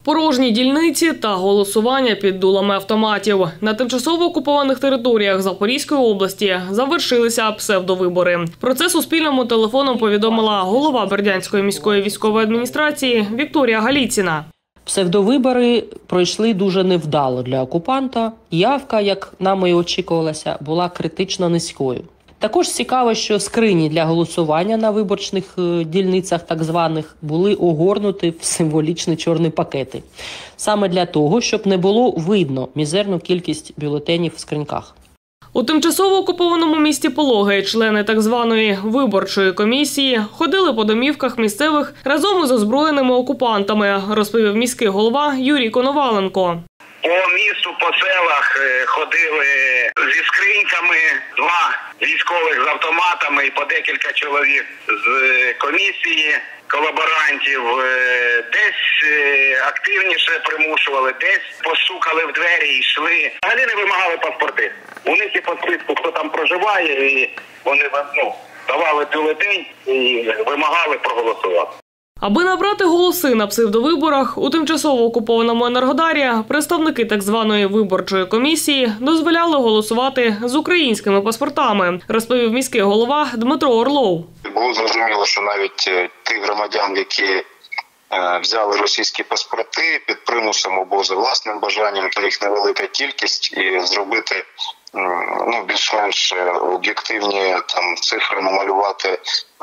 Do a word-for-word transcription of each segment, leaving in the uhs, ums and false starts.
Порожні дільниці та голосування під дулами автоматів. На тимчасово окупованих територіях Запорізької області завершилися псевдовибори. Про це Суспільному телефоном повідомила голова Бердянської міської військової адміністрації Вікторія Галіціна. Псевдовибори пройшли дуже невдало для окупанта. Явка, як нам і очікувалося, була критично низькою. Також цікаво, що скрині для голосування на виборчних дільницях так званих були огорнуті в символічні чорні пакети. Саме для того, щоб не було видно мізерну кількість бюлетенів в скриньках. У тимчасово окупованому місті Пологи члени так званої виборчої комісії ходили по домівках місцевих разом із озброєними окупантами, розповів міський голова Юрій Коноваленко. По місту, по селах ходили зі скриньками, два військових з автоматами і по декілька чоловік з комісії колаборантів. Десь активніше примушували, десь постукали в двері і йшли. Взагалі не вимагали паспорти. У них і по списку, хто там проживає, і вони ну, давали бюлетень і вимагали проголосувати. Аби набрати голоси на псевдовиборах, у тимчасово окупованому Енергодарі представники так званої виборчої комісії дозволяли голосувати з українськими паспортами, розповів міський голова Дмитро Орлов. Було зрозуміло, що навіть тих громадян, які взяли російські паспорти під примусом або за власним бажанням, то їх невелика кількість, і зробити ну, більш-менш об'єктивні там цифри намалювати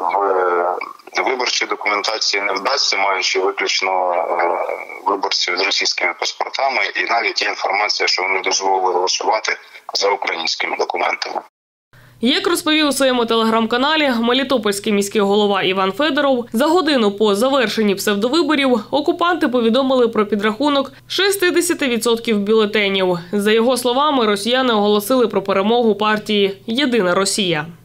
в виборчій документації не вдасться, маючи виключно виборців з російськими паспортами, і навіть є інформація, що вони дозволили голосувати за українськими документами. Як розповів у своєму телеграм-каналі мелітопольський міський голова Іван Федоров, за годину по завершенні псевдовиборів окупанти повідомили про підрахунок шістдесят відсотків бюлетенів. За його словами, росіяни оголосили про перемогу партії «Єдина Росія».